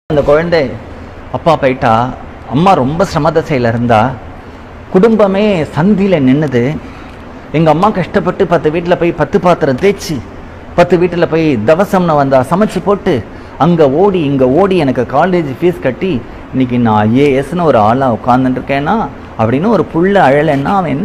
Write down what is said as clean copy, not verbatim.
அந்த குழந்தை அப்பா போயிட்டா, அம்மா ரொம்ப சிரமதசையில் இருந்தா, குடும்பமே சந்தியில் நின்றுது. எங்கள் அம்மா கஷ்டப்பட்டு 10 வீட்டில் போய் 10 பாத்திரம் தேய்ச்சி 10 வீட்டில் போய் தவசம்னு வந்தா சமைச்சு போட்டு அங்கே ஓடி இங்கே ஓடி எனக்கு காலேஜ் ஃபீஸ் கட்டி இன்னைக்கு நான் ஐஏஎஸ்ன்னு ஒரு ஆளாக உட்காந்துட்டுருக்கேன்னா அப்படின்னு ஒரு புள்ள அழலைன்னா அவன்